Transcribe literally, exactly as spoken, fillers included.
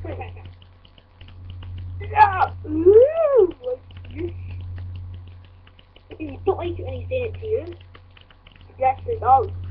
Yeah. Ooh. You don't like it when he's doing it to you. Yes, it does.